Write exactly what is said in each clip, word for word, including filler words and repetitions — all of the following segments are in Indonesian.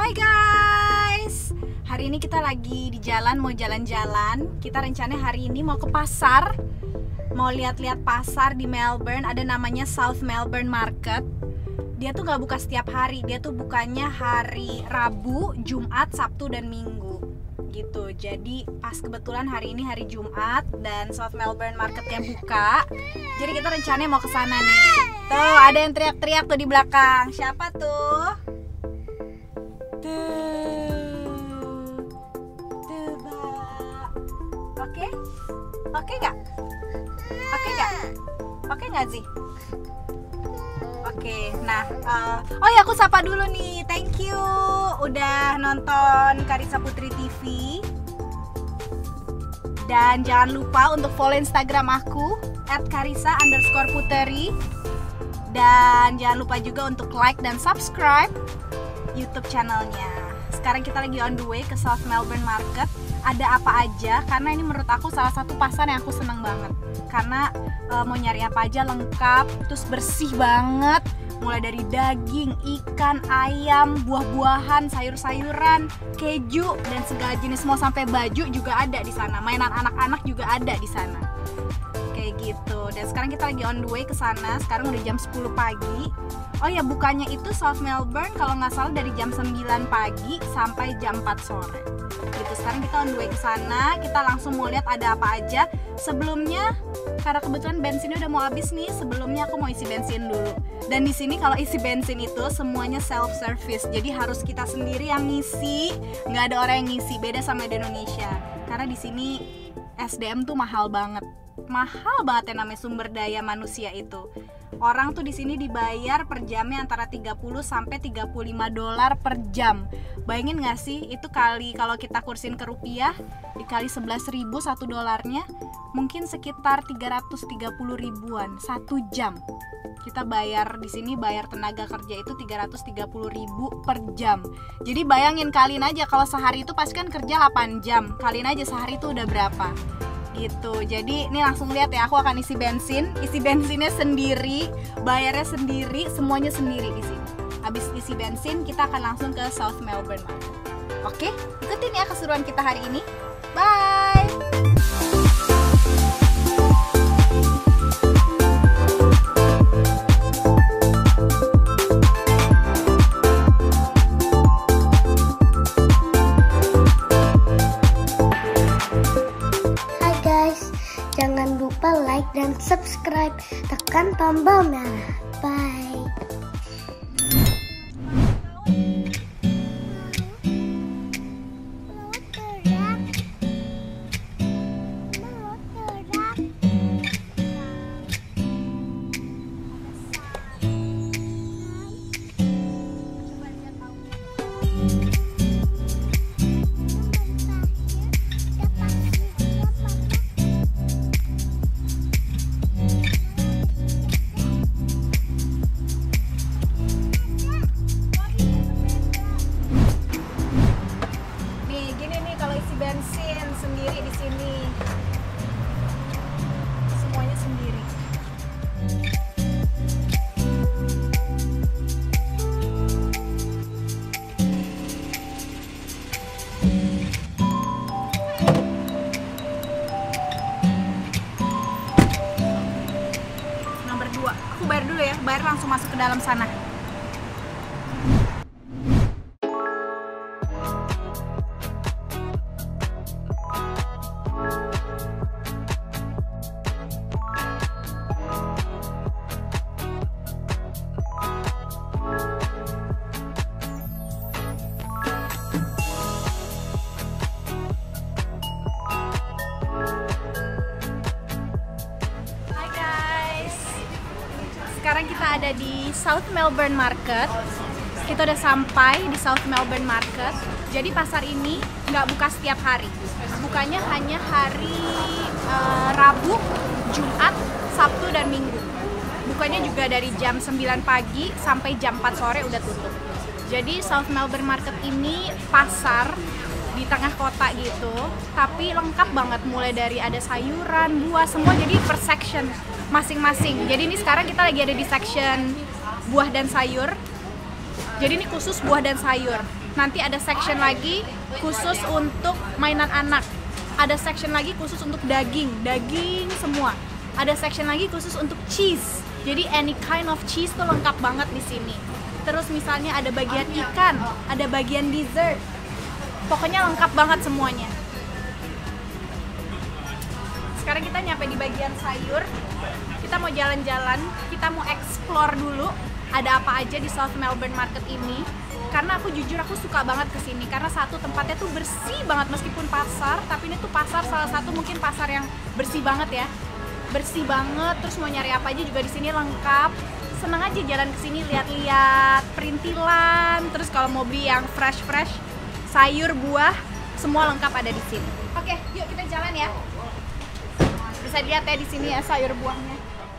Hai guys, hari ini kita lagi di jalan, mau jalan-jalan. Kita rencananya hari ini mau ke pasar, mau lihat-lihat pasar di Melbourne. Ada namanya South Melbourne Market. Dia tuh gak buka setiap hari, dia tuh bukanya hari Rabu, Jumat, Sabtu, dan Minggu gitu. Jadi pas kebetulan hari ini hari Jumat dan South Melbourne Marketnya buka. Jadi kita rencananya mau ke sana nih. Tuh ada yang teriak-teriak tuh di belakang. Siapa tuh? Tuh, tuh Mbak. Oke, oke nggak? Oke nggak? Oke nggak sih? Oke, nah, uh, oh ya aku sapa dulu nih. Thank you udah nonton Karissa Putri T V. Dan jangan lupa untuk follow Instagram aku at karissa underscore puteri. Dan jangan lupa juga untuk like dan subscribe YouTube channelnya. Sekarang kita lagi on the way ke South Melbourne Market. Ada apa aja? Karena ini menurut aku salah satu pasar yang aku seneng banget. Karena e, mau nyari apa aja lengkap, terus bersih banget. Mulai dari daging, ikan, ayam, buah-buahan, sayur-sayuran, keju, dan segala jenis. Mau sampai baju juga ada di sana. Mainan anak-anak juga ada di sana. Kayak gitu. Dan sekarang kita lagi on the way ke sana. Sekarang udah jam sepuluh pagi. Oh ya, bukanya itu South Melbourne kalau nggak salah dari jam sembilan pagi sampai jam empat sore. Gitu. Sekarang kita on the way ke sana. Kita langsung mau lihat ada apa aja. Sebelumnya, karena kebetulan bensinnya udah mau habis nih, sebelumnya aku mau isi bensin dulu. Dan di sini kalau isi bensin itu semuanya self service. Jadi harus kita sendiri yang ngisi, nggak ada orang yang ngisi. Beda sama di Indonesia. Karena di sini S D M tuh mahal banget. Mahal banget ya namanya sumber daya manusia itu. Orang tuh di sini dibayar per jamnya antara tiga puluh sampai tiga puluh lima dolar per jam. Bayangin nggak sih itu kali kalau kita kursin ke rupiah dikali sebelas ribu satu dolarnya mungkin sekitar tiga ratus tiga puluh ribuan satu jam. Kita bayar di sini bayar tenaga kerja itu tiga ratus tiga puluh ribu per jam. Jadi bayangin kaliin aja kalau sehari itu pasti kan kerja delapan jam. Kaliin aja sehari itu udah berapa? Gitu. Jadi ini langsung lihat ya, aku akan isi bensin, isi bensinnya sendiri, bayarnya sendiri, semuanya sendiri di sini. Habis isi bensin, kita akan langsung ke South Melbourne Market. Oke, ikutin ya keseruan kita hari ini. Bye. Jangan lupa like dan subscribe, tekan tombol merah. Bye. Bensin sendiri di sini. Semuanya sendiri. Nomor dua. Aku bayar dulu ya. Bayar langsung masuk ke dalam sana. Sekarang kita ada di South Melbourne Market. Kita udah sampai di South Melbourne Market. Jadi pasar ini nggak buka setiap hari. Bukanya hanya hari uh, Rabu, Jumat, Sabtu, dan Minggu. Bukanya juga dari jam sembilan pagi sampai jam empat sore udah tutup. Jadi South Melbourne Market ini pasar di tengah kota gitu, tapi lengkap banget, mulai dari ada sayuran, buah, semua jadi per section masing-masing. Jadi ini sekarang kita lagi ada di section buah dan sayur. Jadi ini khusus buah dan sayur. Nanti ada section lagi khusus untuk mainan anak. Ada section lagi khusus untuk daging, daging semua. Ada section lagi khusus untuk cheese. Jadi any kind of cheese tuh lengkap banget di sini. Terus misalnya ada bagian ikan, ada bagian dessert. Pokoknya lengkap banget semuanya. Sekarang kita nyampe di bagian sayur. Kita mau jalan-jalan, kita mau explore dulu ada apa aja di South Melbourne Market ini. Karena aku jujur aku suka banget kesini karena satu, tempatnya tuh bersih banget meskipun pasar, tapi ini tuh pasar salah satu mungkin pasar yang bersih banget ya. Bersih banget, terus mau nyari apa aja juga di sini lengkap. Seneng aja jalan kesini lihat-lihat perintilan, terus kalau mau beli yang fresh-fresh, sayur, buah, semua lengkap ada di sini. Oke, yuk kita jalan ya. Bisa dilihat ya di sini ya sayur buahnya.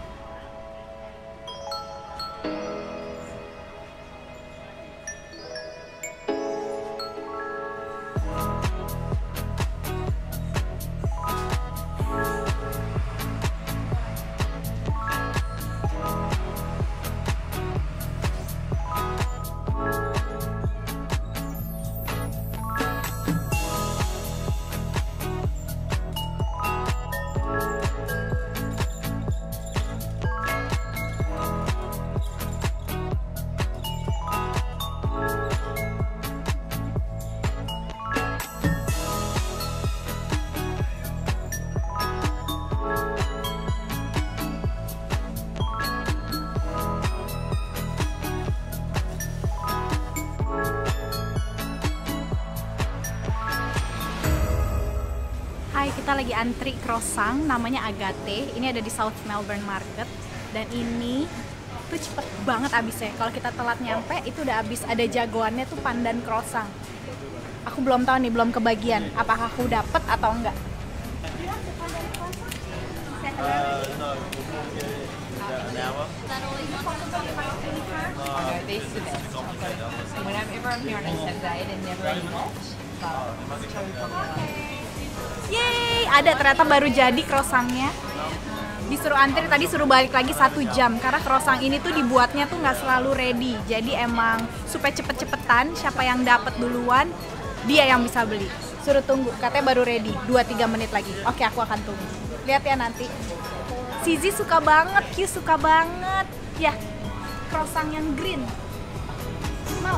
Hai, kita lagi antri croissant namanya Agate. Ini ada di South Melbourne Market dan ini tuh cepet banget abisnya. Kalau kita telat nyampe itu udah abis. Ada jagoannya tuh pandan croissant. Aku belum tahu nih, belum kebagian. Apakah aku dapet atau enggak? Uh, no, an hour. No, these are the best. Whenever I'm here on a Saturday, they never eat much. But it's totally popular. Yeay, ada ternyata baru jadi croissantnya. Disuruh antri tadi, suruh balik lagi satu jam karena croissant ini tuh dibuatnya tuh nggak selalu ready. Jadi emang supaya cepet-cepetan, siapa yang dapet duluan dia yang bisa beli. Suruh tunggu, katanya baru ready dua tiga menit lagi. Oke, aku akan tunggu. Lihat ya nanti. Sizi suka banget, Q suka banget. Ya, croissant yang green. Mau?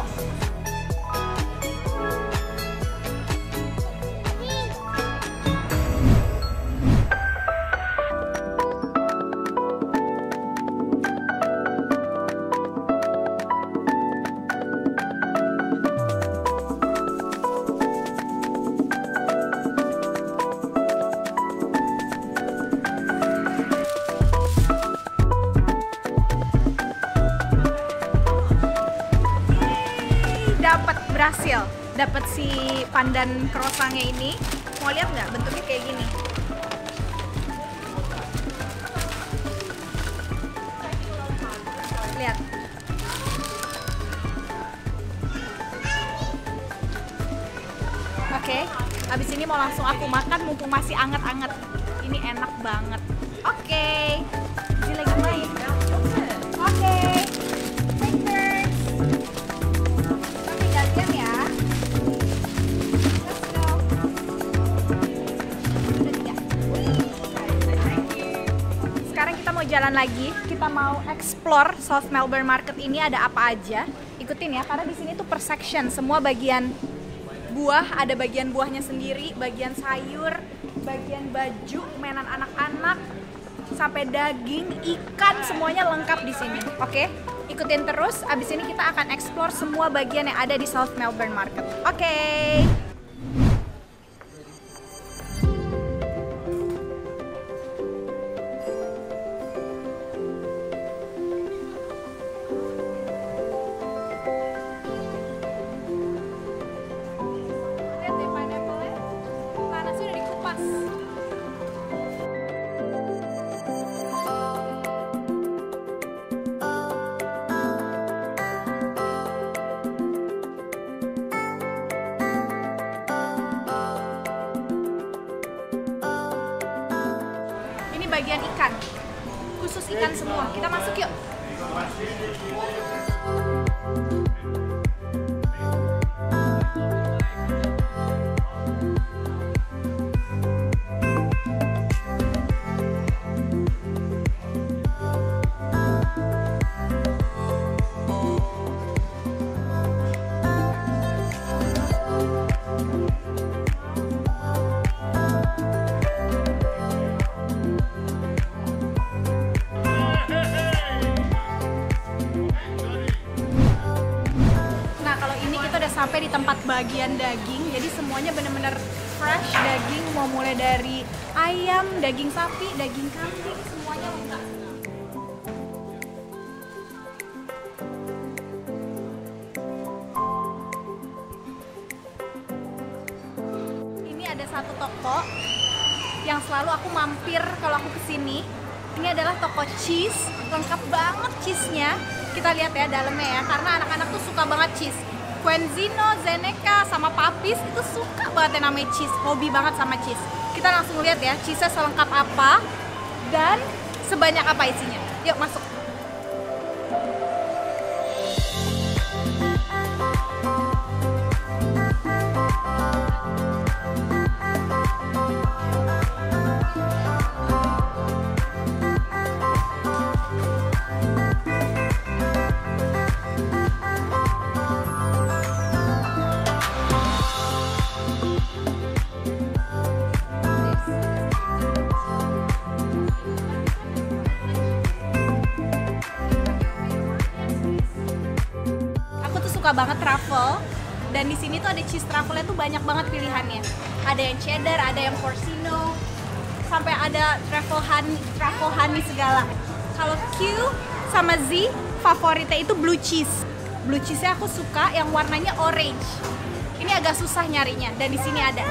Dapat, berhasil dapat si pandan croissantnya ini. Mau lihat nggak bentuknya kayak gini? Lihat. Oke, habis ini mau langsung aku makan mumpung masih anget-anget. Ini enak banget. Oke, ini lagi main. Oke, take jalan lagi, kita mau explore South Melbourne Market ini ada apa aja. Ikutin ya, karena di sini tuh per section, semua bagian buah, ada bagian buahnya sendiri, bagian sayur, bagian baju, mainan anak-anak, sampai daging, ikan, semuanya lengkap di sini. Oke, ikutin terus. Abis ini kita akan explore semua bagian yang ada di South Melbourne Market. Oke. Bagian ikan, khusus ikan semua. Kita masuk yuk. sampai di tempat bagian daging. Jadi semuanya bener-bener fresh daging, mau mulai dari ayam, daging sapi, daging kambing, semuanya lengkap. Ini ada satu toko yang selalu aku mampir kalau aku kesini. Ini adalah toko cheese, lengkap banget cheese-nya. Kita lihat ya dalamnya ya, karena anak-anak tuh suka banget cheese. Quenzino, Zeneca, sama Papis itu suka banget yang namanya cheese, hobi banget sama cheese. Kita langsung lihat ya, cheese-nya selengkap apa dan sebanyak apa isinya. Yuk masuk. Suka banget truffle, dan di sini tuh ada cheese truffle-nya tuh banyak banget pilihannya. Ada yang cheddar, ada yang porcino, sampai ada truffle honey, truffle honey segala. Kalau Q sama Z favoritnya itu blue cheese. Blue cheese-nya aku suka yang warnanya orange. Ini agak susah nyarinya, dan di sini ada.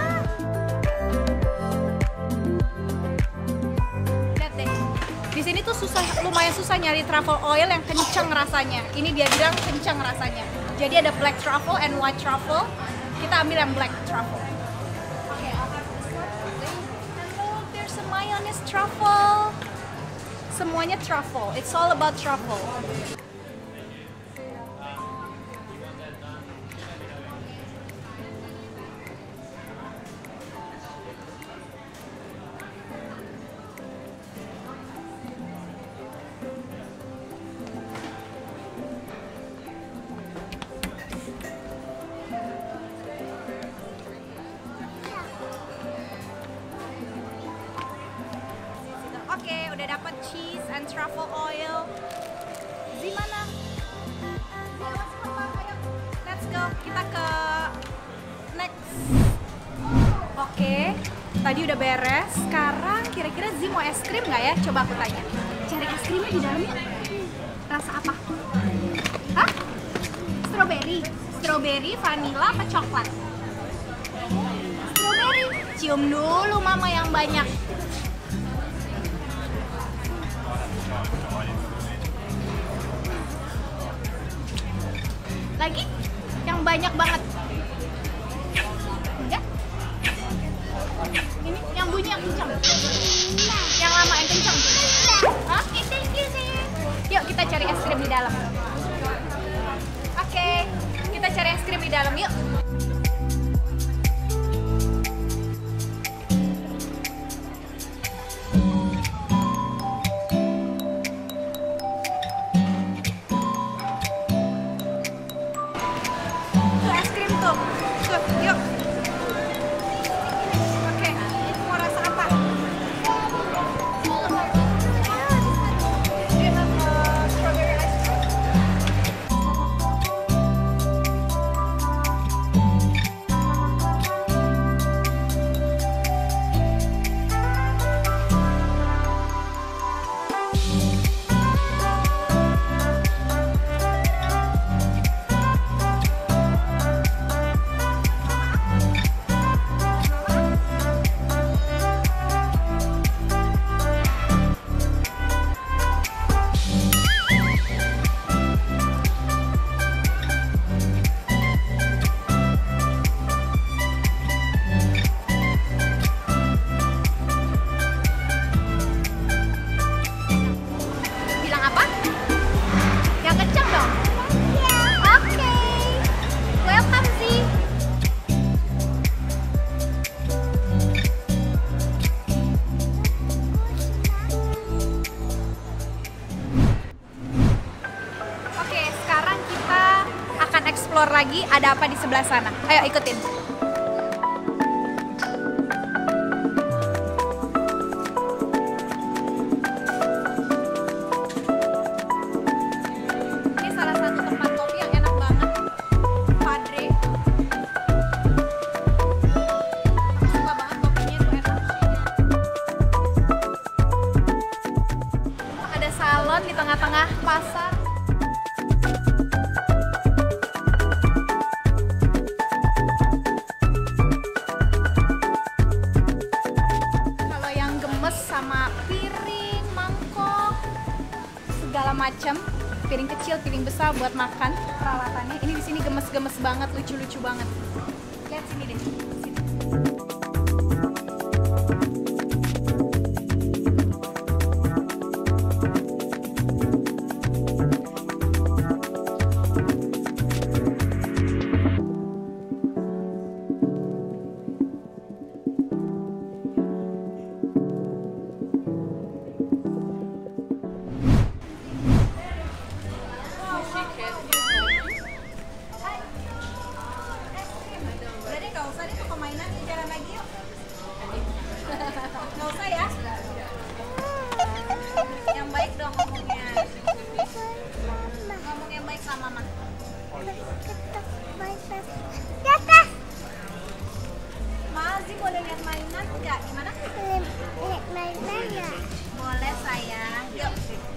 Lihat deh. Di sini tuh susah, lumayan susah nyari truffle oil yang kenceng rasanya. Ini dia bilang kenceng rasanya. Jadi ada black truffle and white truffle. Kita ambil yang black truffle. Oke, okay, there's a mayonnaise truffle. Semuanya truffle. It's all about truffle. Oke, udah dapat cheese and truffle oil. Gimana? Let's go. Kita ke next. Oke, tadi udah beres. Sekarang kira-kira Zi mau es krim nggak ya? Coba aku tanya. Cari es krimnya di dalamnya. Rasa apa? Hah? Strawberry. Strawberry, vanilla, apa coklat? Strawberry. Cium dulu mama yang banyak. Lagi? Yang banyak banget. Enggak? Ini yang bunyi yang kencang. Yang lama yang kencang. Hah? Yuk kita cari es krim di dalam. Oke, kita cari es krim di dalam yuk. Yuk. Oke, mau rasa apa? explore lagi ada apa di sebelah sana. Ayo ikutin. Ini salah satu tempat kopi yang enak banget, Padre. piring besar buat makan peralatannya. Ini di sini gemes-gemes banget, lucu-lucu banget. Lihat sini deh. Sini. Mazi boleh lihat mainan nggak? Gimana? Lihat mainan ya? Boleh sayang. Yuk.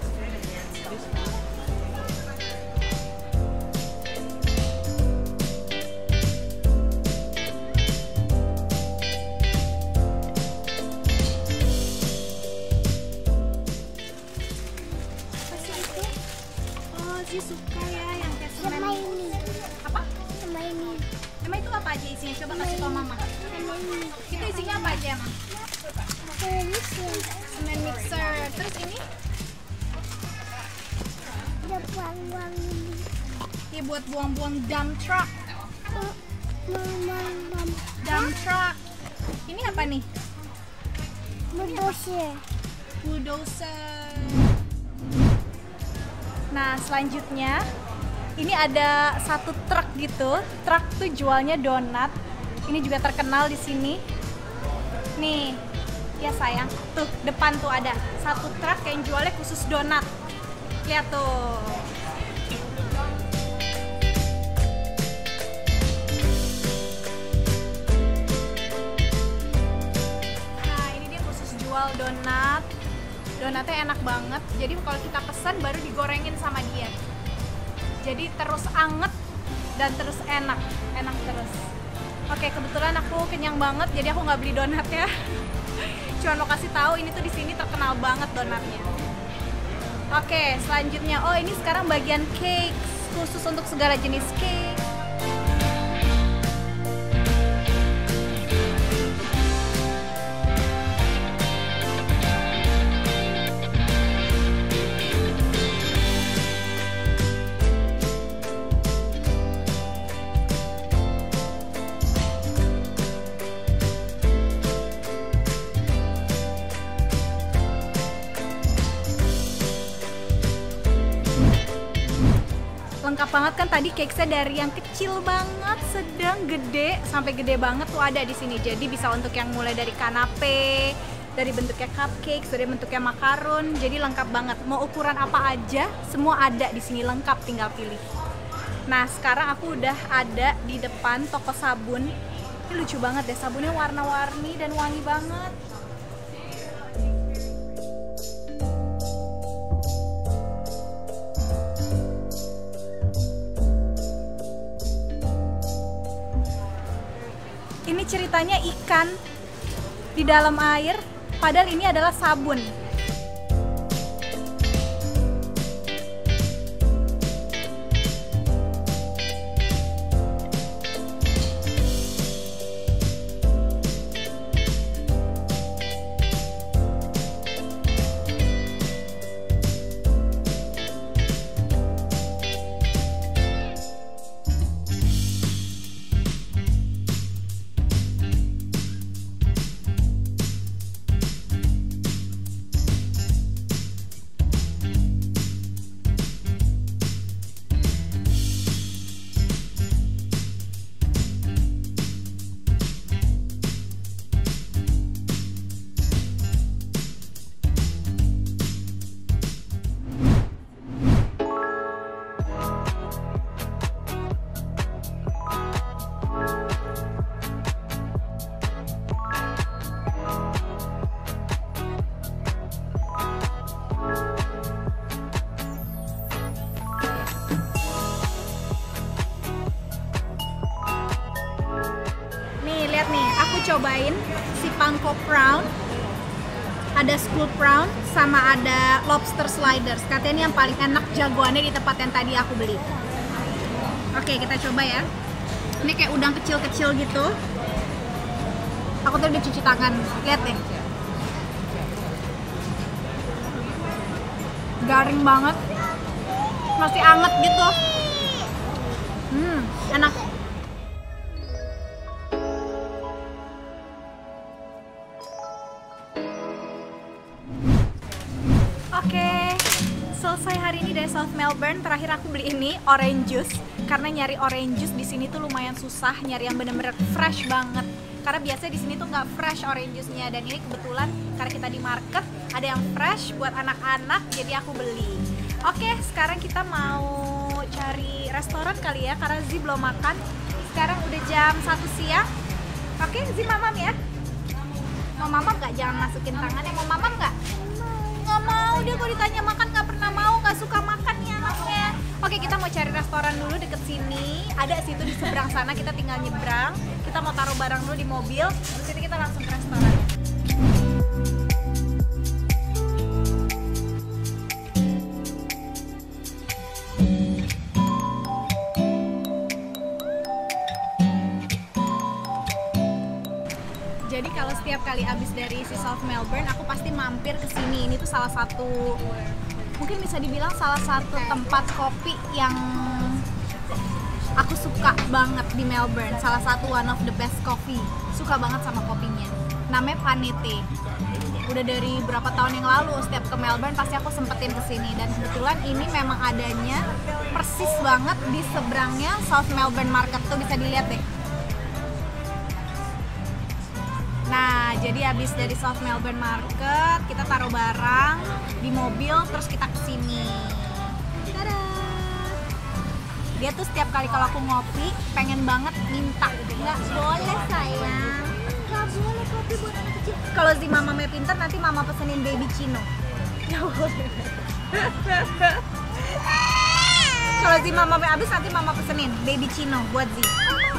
Apa sih itu? Oh, Zi suka ya yang kayak semen. Sama ini. Apa? Sama ini. Emang itu apa aja isinya? Coba kasih tau mama. Sama ini. Itu isinya apa aja emang? Televisi. Semen mixer. Terus ini? Ada buang-buang ini. Ini buat buang-buang dump truck. Mama, Dump truck. Ini apa nih? bulldozer. Bulldozer. Nah, selanjutnya ini ada satu truk gitu. Truk tuh jualnya donat. Ini juga terkenal di sini. Nih, ya sayang. Tuh, depan tuh ada satu truk yang jualnya khusus donat. Lihat tuh. Nah, ini dia khusus jual donat. Donatnya enak banget. Jadi kalau kita pesan baru digorengin sama dia. Jadi terus anget dan terus enak, enak terus. Oke, kebetulan aku kenyang banget, jadi aku nggak beli donatnya. Cuma mau kasih tahu ini tuh di sini terkenal banget donatnya. Oke, selanjutnya, oh ini sekarang bagian cake khusus untuk segala jenis cake. Lengkap banget kan tadi cakesnya dari yang kecil banget, sedang, gede, sampai gede banget tuh ada di sini. Jadi bisa untuk yang mulai dari kanape, dari bentuknya cupcake, dari bentuknya makaron. Jadi lengkap banget. Mau ukuran apa aja, semua ada di sini, lengkap, tinggal pilih. Nah, sekarang aku udah ada di depan toko sabun. Ini lucu banget deh, sabunnya warna-warni dan wangi banget. Ini ceritanya ikan di dalam air, padahal ini adalah sabun. Nih, lihat nih, aku cobain si Pangko Brown. ada school prawn, sama ada lobster sliders. Katanya ini yang paling enak jagoannya di tempat yang tadi aku beli. Oke, kita coba ya. Ini kayak udang kecil-kecil gitu. Aku tuh udah cuci tangan, lihat deh. Garing banget, masih anget gitu. Hmm, enak. Oke, selesai hari ini dari South Melbourne. Terakhir aku beli ini orange juice, karena nyari orange juice di sini tuh lumayan susah, nyari yang bener-bener fresh banget. Karena biasanya di sini tuh nggak fresh orange juice-nya, dan ini kebetulan karena kita di market ada yang fresh buat anak-anak, jadi aku beli. Oke, sekarang kita mau cari restoran kali ya, karena Zi belum makan. Sekarang udah jam satu siang. Oke, Zi mamam ya. Mau mamam nggak? Jangan masukin tangannya. Mau mamam nggak? Nggak mau, dia kalau ditanya makan nggak pernah mau, nggak suka makan ya anaknya. Oke, kita mau cari restoran dulu deket sini. Ada situ di seberang sana, kita tinggal nyebrang. Kita mau taruh barang dulu di mobil, terus ini kita langsung ke restoran. Jadi kalau setiap kali abis dari si South Melbourne, aku pasti mampir ke sini. Ini tuh salah satu, mungkin bisa dibilang salah satu tempat kopi yang aku suka banget di Melbourne. Salah satu one of the best coffee. Suka banget sama kopinya. Namanya Panete. Udah dari berapa tahun yang lalu setiap ke Melbourne pasti aku sempetin ke sini, dan kebetulan ini memang adanya persis banget di seberangnya South Melbourne Market tuh, bisa dilihat deh. Nah, jadi habis dari South Melbourne Market, kita taruh barang di mobil, terus kita kesini. Tada! Dia tuh setiap kali kalau aku ngopi, pengen banget minta. Nggak boleh sayang, nggak boleh kopi buat anak kecil. Kalau si mamanya pinter, nanti mama pesenin baby chino. Nggak boleh. Kalau si mamanya habis, nanti mama pesenin baby chino buat Zi.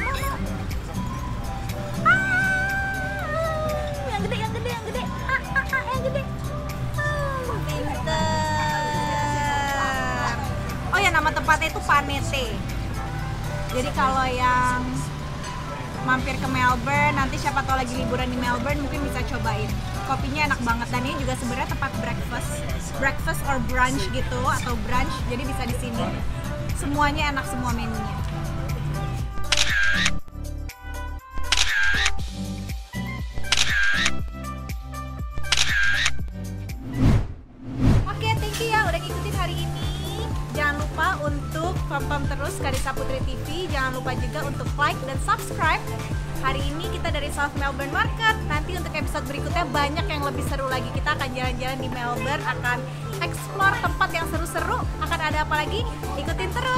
Oh ya, nama tempatnya itu Panete. Jadi kalau yang mampir ke Melbourne, nanti siapa tahu lagi liburan di Melbourne, mungkin bisa cobain. Kopinya enak banget, dan ini juga sebenarnya tempat breakfast, breakfast or brunch gitu, atau brunch. Jadi bisa di sini. Semuanya enak, semua menunya. Oke, thank you ya udah ngikutin hari ini. Jangan lupa untuk tonton terus Karissa Putri T V. Jangan lupa juga untuk like dan subscribe. Hari ini kita dari South Melbourne Market. Nanti untuk episode berikutnya banyak yang lebih seru lagi. Kita akan jalan-jalan di Melbourne, akan explore tempat yang seru-seru. Akan ada apa lagi? Ikutin terus.